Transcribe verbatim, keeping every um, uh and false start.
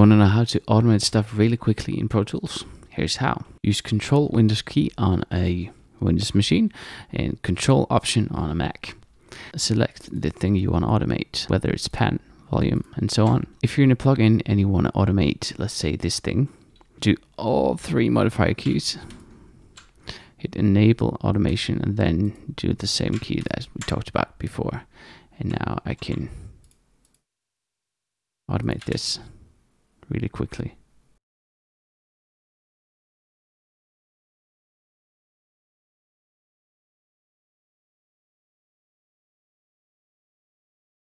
want to know how to automate stuff really quickly in Pro Tools? Here's how. Use Control Windows key on a Windows machine and Control Option on a Mac. Select the thing you want to automate, whether it's pan, volume, and so on. If you're in a plugin and you want to automate, let's say this thing, do all three modifier keys, hit Enable Automation, and then do the same key that we talked about before. And now I can automate this really quickly.